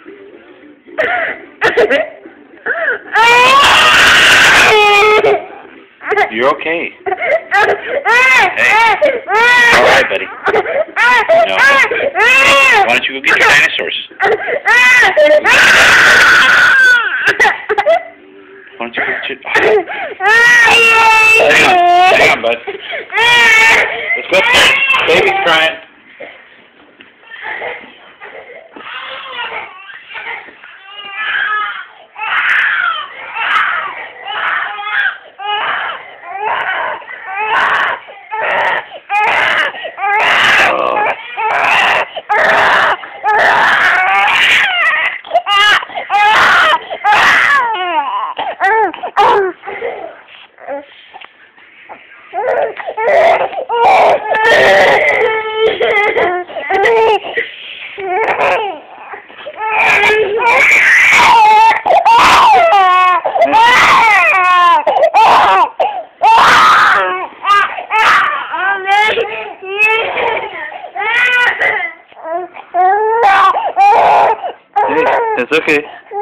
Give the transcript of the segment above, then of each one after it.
You're okay. Hey. Alright, buddy. No. Why don't you go get your dinosaurs? Why don't you go get your... Hang on, bud. Let's go upstairs. Baby's crying. It's okay.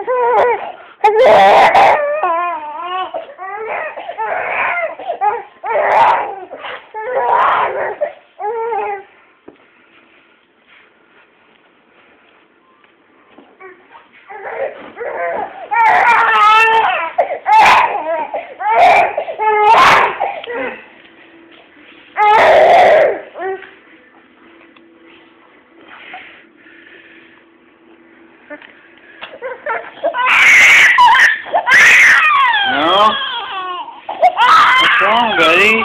No? What's wrong, buddy?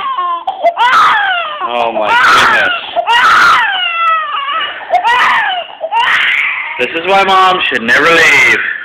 Oh my goodness. This is why Mom should never leave.